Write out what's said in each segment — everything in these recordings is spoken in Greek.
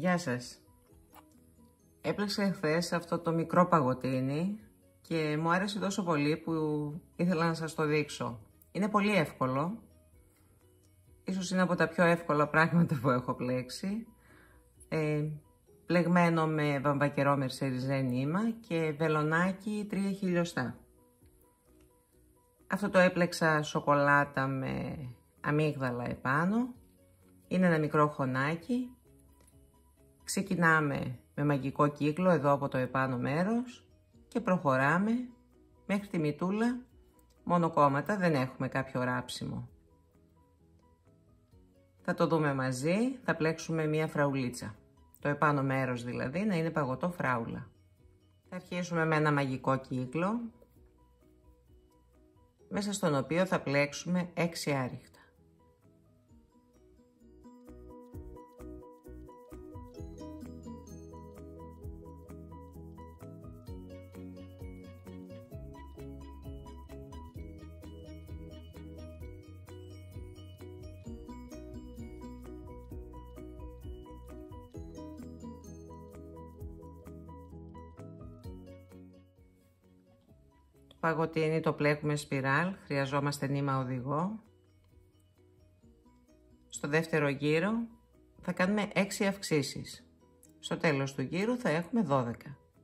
Γεια σας. Έπλεξα χθες αυτό το μικρό παγωτίνι και μου άρεσε τόσο πολύ που ήθελα να σας το δείξω. Είναι πολύ εύκολο. Ίσως είναι από τα πιο εύκολα πράγματα που έχω πλέξει. Πλεγμένο με βαμβακερό μερσεριζέ νήμα και βελονάκι 3 χιλιοστά. Αυτό το έπλεξα σοκολάτα με αμύγδαλα επάνω. Είναι ένα μικρό χωνάκι. Ξεκινάμε με μαγικό κύκλο εδώ από το επάνω μέρος και προχωράμε μέχρι τη μυτούλα, μόνο κόμματα, δεν έχουμε κάποιο ράψιμο. Θα το δούμε μαζί, θα πλέξουμε μία φραουλίτσα. Το επάνω μέρος δηλαδή να είναι παγωτό φράουλα. Θα αρχίσουμε με ένα μαγικό κύκλο, μέσα στον οποίο θα πλέξουμε 6 άριχτα. Παγωτίνι το πλέκουμε σπιράλ, χρειαζόμαστε νήμα οδηγό. Στο δεύτερο γύρο θα κάνουμε 6 αυξήσεις. Στο τέλος του γύρου θα έχουμε 12.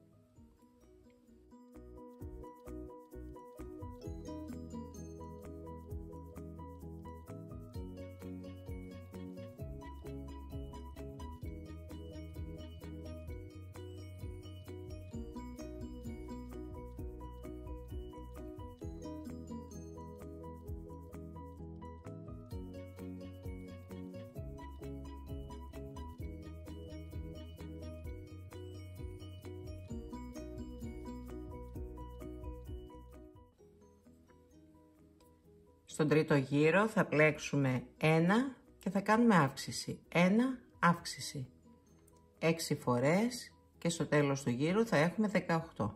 Στον τρίτο γύρο θα πλέξουμε 1 και θα κάνουμε αύξηση. 1, αύξηση. 6 φορές και στο τέλος του γύρου θα έχουμε 18.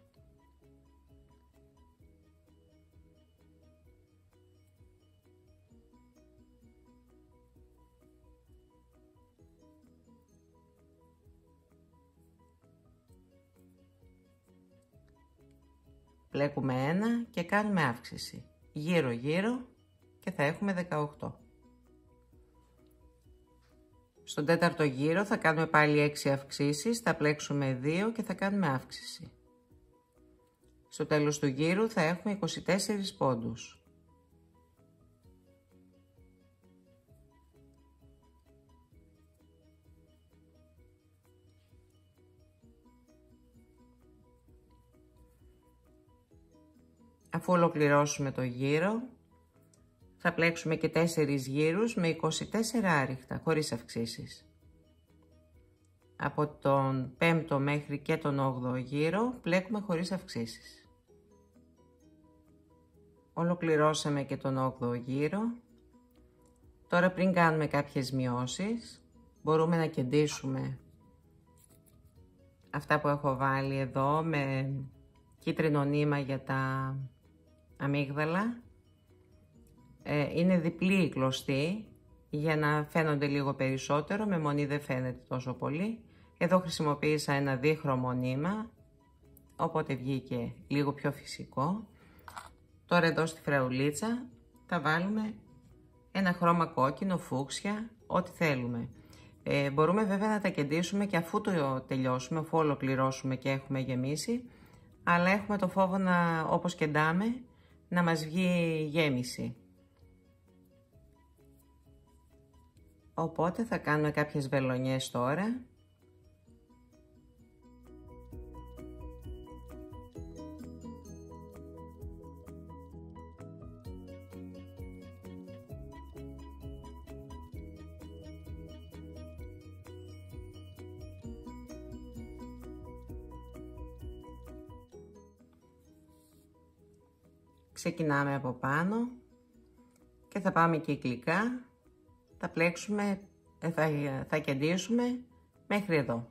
Πλέκουμε 1 και κάνουμε αύξηση. Γύρω γύρω και θα έχουμε 18. Στον τέταρτο γύρο θα κάνουμε πάλι 6 αυξήσεις, θα πλέξουμε 2 και θα κάνουμε αύξηση. Στο τέλος του γύρου θα έχουμε 24 πόντους. Αφού ολοκληρώσουμε το γύρο, θα πλέξουμε και 4 γύρους με 24 άριχτα, χωρίς αυξήσεις. Από τον 5ο μέχρι και τον 8ο γύρο πλέκουμε χωρίς αυξήσεις. Ολοκληρώσαμε και τον 8ο γύρο. Τώρα πριν κάνουμε κάποιες μειώσεις, μπορούμε να κεντήσουμε αυτά που έχω βάλει εδώ με κίτρινο νήμα για τα αμύγδαλα. Είναι διπλή η κλωστή για να φαίνονται λίγο περισσότερο, με μονή δεν φαίνεται τόσο πολύ. Εδώ χρησιμοποίησα ένα δίχρωμο νήμα, οπότε βγήκε λίγο πιο φυσικό. Τώρα εδώ στη φραουλίτσα θα βάλουμε ένα χρώμα κόκκινο, φούξια, ό,τι θέλουμε. Μπορούμε βέβαια να τα κεντήσουμε και αφού το τελειώσουμε, αφού ολοκληρώσουμε και έχουμε γεμίσει, αλλά έχουμε το φόβο να, όπως κεντάμε, να μας βγει γέμιση. Οπότε θα κάνουμε κάποιες βελονιές τώρα. Ξεκινάμε από πάνω και θα πάμε κυκλικά, θα πλέξουμε, θα κεντήσουμε μέχρι εδώ.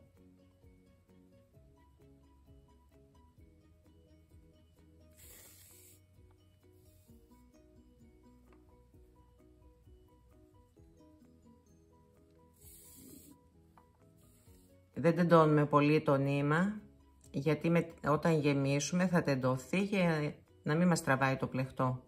Δεν τεντώνουμε πολύ το νήμα, γιατί όταν γεμίσουμε θα τεντωθεί για να μην μας τραβάει το πλεκτό.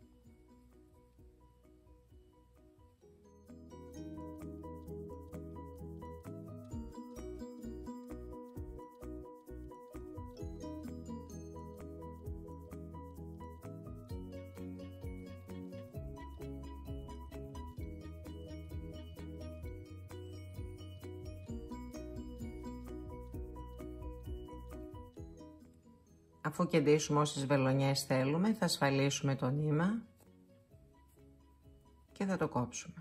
Αφού κεντήσουμε όσες βελονιές θέλουμε, θα ασφαλίσουμε το νήμα και θα το κόψουμε.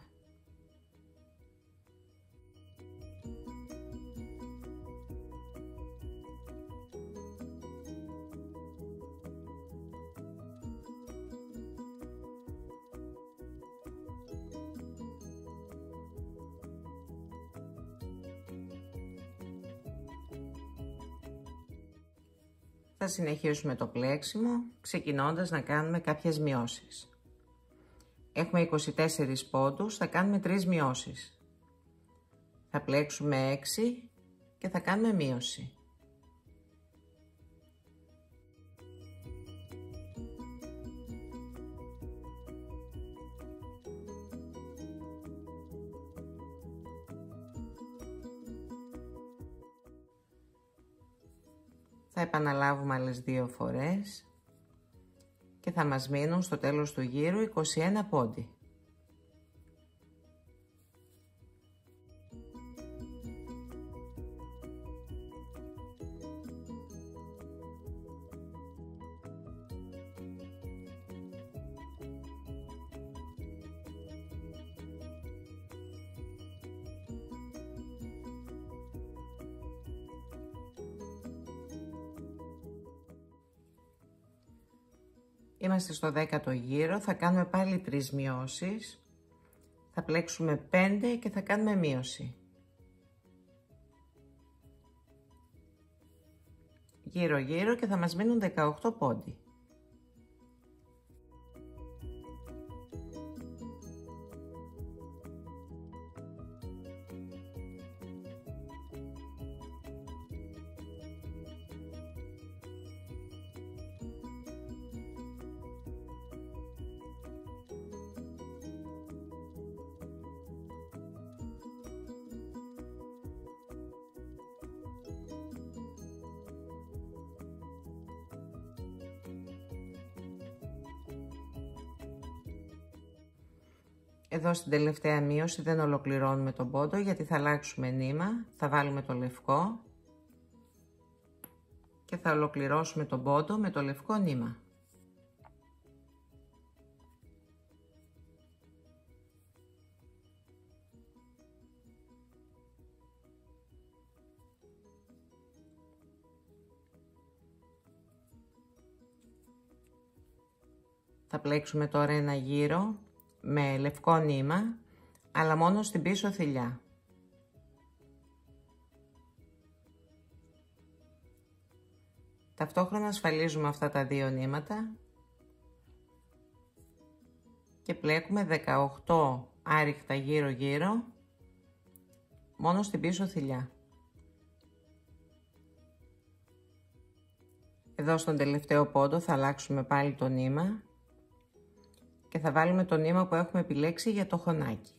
Θα συνεχίσουμε το πλέξιμο, ξεκινώντας να κάνουμε κάποιες μειώσεις. Έχουμε 24 πόντους, θα κάνουμε 3 μειώσεις. Θα πλέξουμε 6 και θα κάνουμε μείωση. Θα επαναλάβουμε άλλες 2 φορές και θα μας μείνουν στο τέλος του γύρου 21 πόντι. Είμαστε στο 10ο γύρο, θα κάνουμε πάλι 3 μειώσεις, θα πλέξουμε 5 και θα κάνουμε μείωση. Γύρω γύρω και θα μας μείνουν 18 πόντι. Εδώ στην τελευταία μείωση δεν ολοκληρώνουμε τον πόντο γιατί θα αλλάξουμε νήμα, θα βάλουμε το λευκό και θα ολοκληρώσουμε τον πόντο με το λευκό νήμα. Θα πλέξουμε τώρα ένα γύρο με λευκό νήμα, αλλά μόνο στην πίσω θηλιά. Ταυτόχρονα ασφαλίζουμε αυτά τα 2 νήματα και πλέκουμε 18 άριχτα γύρω γύρω, μόνο στην πίσω θηλιά. Εδώ στον τελευταίο πόντο θα αλλάξουμε πάλι το νήμα και θα βάλουμε το νήμα που έχουμε επιλέξει για το χωνάκι.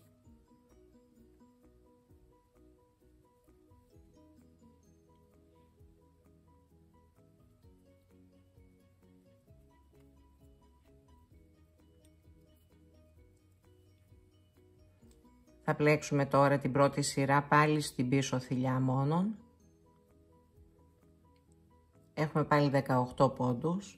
Θα πλέξουμε τώρα την πρώτη σειρά πάλι στην πίσω θηλιά μόνον. Έχουμε πάλι 18 πόντους.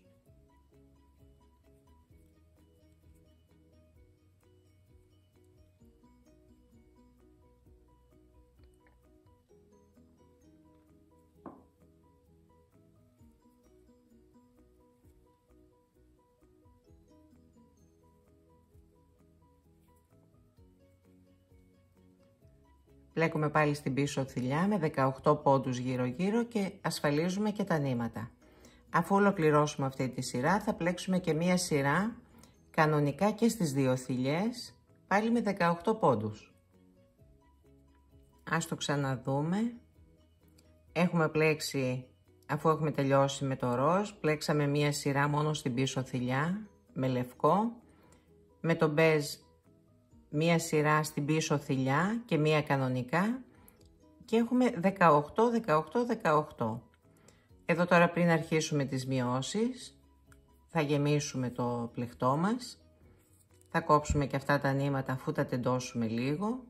Πλέκουμε πάλι στην πίσω θηλιά με 18 πόντους γύρω γύρω και ασφαλίζουμε και τα νήματα. Αφού ολοκληρώσουμε αυτή τη σειρά θα πλέξουμε και μία σειρά κανονικά και στις 2 θηλιές πάλι με 18 πόντους. Ας το ξαναδούμε. Έχουμε πλέξει, αφού έχουμε τελειώσει με το ροζ, πλέξαμε μία σειρά μόνο στην πίσω θηλιά με λευκό, με το μπέζ μία σειρά στην πίσω θηλιά και μία κανονικά και έχουμε 18, 18, 18. Εδώ τώρα πριν αρχίσουμε τις μειώσεις θα γεμίσουμε το πλεκτό μας, θα κόψουμε και αυτά τα νήματα αφού τα τεντώσουμε λίγο.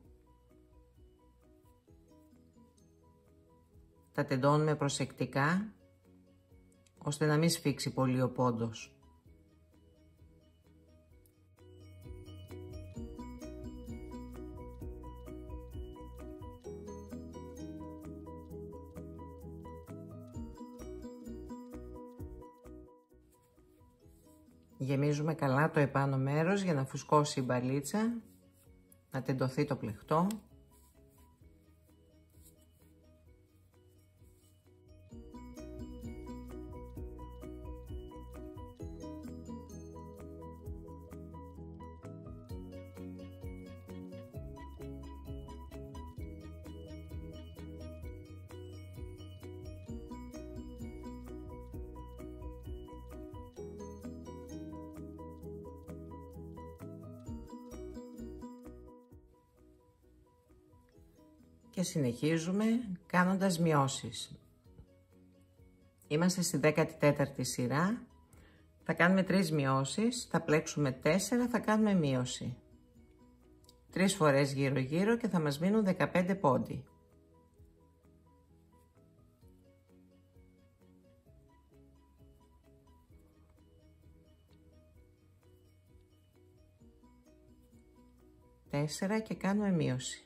Τα τεντώνουμε προσεκτικά, ώστε να μην σφίξει πολύ ο πόντος. Γεμίζουμε καλά το επάνω μέρος για να φουσκώσει η μπαλίτσα, να τεντωθεί το πλεκτό. Και συνεχίζουμε κάνοντας μειώσεις. Είμαστε στη 14η σειρά, θα κάνουμε 3 μειώσεις, θα πλέξουμε 4, θα κάνουμε μείωση. 3 φορές γύρω γύρω και θα μας μείνουν 15 πόντι. Τέσσερα και κάνουμε μείωση.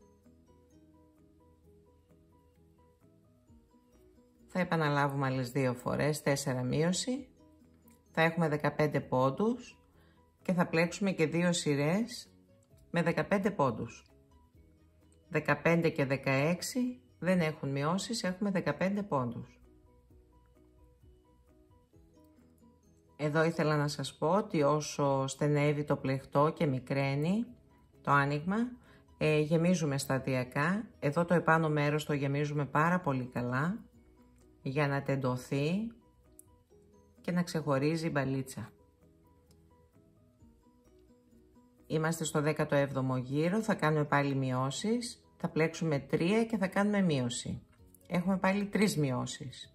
Θα επαναλάβουμε άλλες 2 φορές, 4 μείωση, θα έχουμε 15 πόντους και θα πλέξουμε και 2 σειρές με 15 πόντους. 15 και 16 δεν έχουν μειώσεις, έχουμε 15 πόντους. Εδώ ήθελα να σας πω ότι όσο στενεύει το πλεκτό και μικραίνει το άνοιγμα, γεμίζουμε σταδιακά. Εδώ το επάνω μέρος το γεμίζουμε πάρα πολύ καλά, για να τεντωθεί και να ξεχωρίζει η μπαλίτσα. Είμαστε στο 17ο γύρο, θα κάνουμε πάλι μειώσεις, θα πλέξουμε 3 και θα κάνουμε μείωση. Έχουμε πάλι 3 μειώσεις.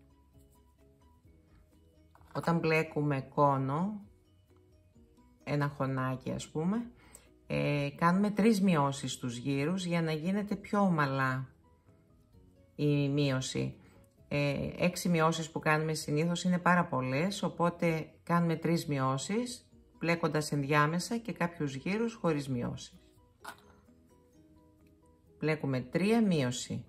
Όταν πλέκουμε κόνο, ένα χωνάκι ας πούμε, κάνουμε 3 μειώσεις στους γύρους για να γίνεται πιο ομαλά η μείωση. 6 μειώσεις που κάνουμε συνήθως είναι πάρα πολλές, οπότε κάνουμε 3 μειώσεις, πλέκοντας ενδιάμεσα και κάποιους γύρους χωρίς μειώσεις. Πλέκουμε 3 μείωση.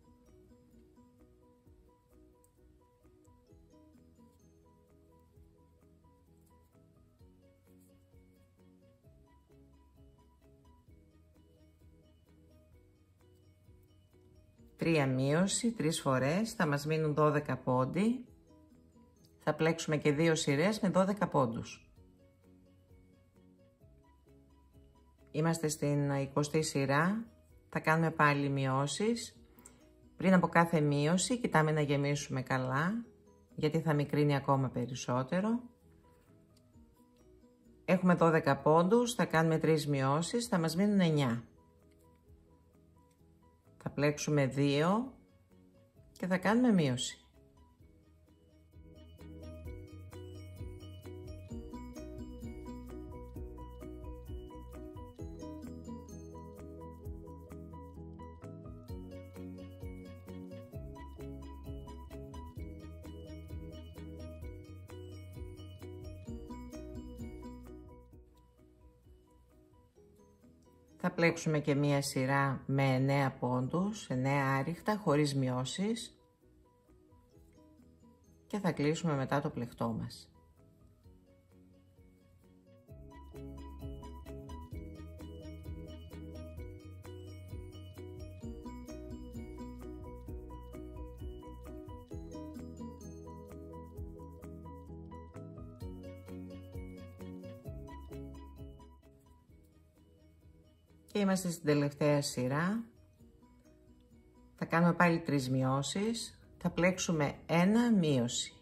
Τρία μείωση, 3 φορές, θα μας μείνουν 12 πόντι. Θα πλέξουμε και 2 σειρές με 12 πόντους. Είμαστε στην 20η σειρά, θα κάνουμε πάλι μειώσεις. Πριν από κάθε μείωση κοιτάμε να γεμίσουμε καλά, γιατί θα μικρύνει ακόμα περισσότερο. Έχουμε 12 πόντους, θα κάνουμε 3 μειώσεις, θα μας μείνουν 9. Θα πλέξουμε 2 και θα κάνουμε μείωση. Θα πλέξουμε και μία σειρά με 9 πόντους, 9 άριχτα, χωρίς μειώσεις και θα κλείσουμε μετά το πλεκτό μας. Και είμαστε στην τελευταία σειρά. Θα κάνουμε πάλι 3 μειώσεις, θα πλέξουμε 1 μείωση.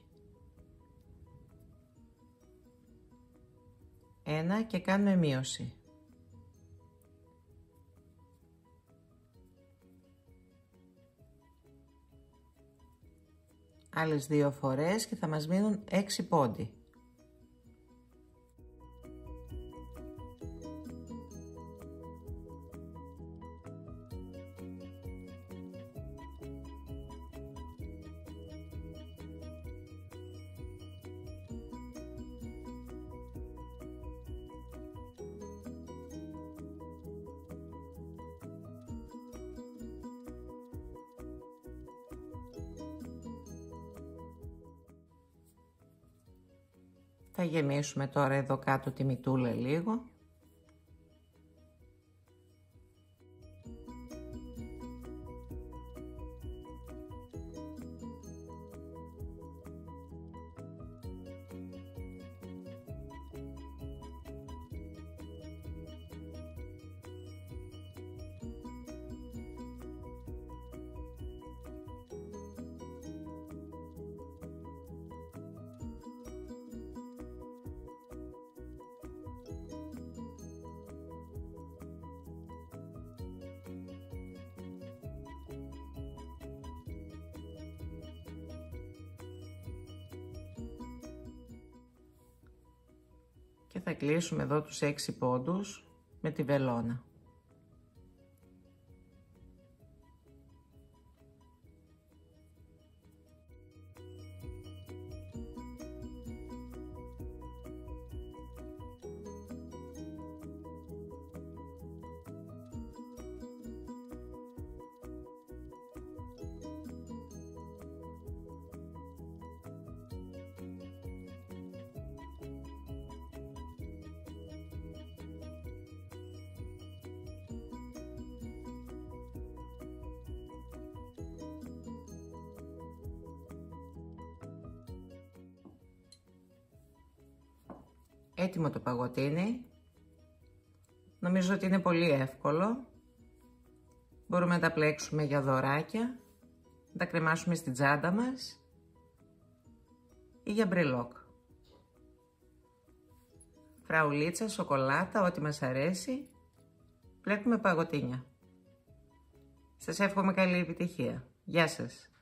1 και κάνουμε μείωση. Άλλες 2 φορές και θα μας μείνουν 6 πόντι. Θα γεμίσουμε τώρα εδώ κάτω τη μητούλα λίγο. Και θα κλείσουμε εδώ τους 6 πόντους με τη βελόνα. Έτοιμο το παγωτίνι. Νομίζω ότι είναι πολύ εύκολο. Μπορούμε να τα πλέξουμε για δωράκια, να τα κρεμάσουμε στην τσάντα μας ή για μπρελόκ. Φραουλίτσα, σοκολάτα, ό,τι μας αρέσει. Πλέκουμε παγωτίνια. Σας εύχομαι καλή επιτυχία. Γεια σας.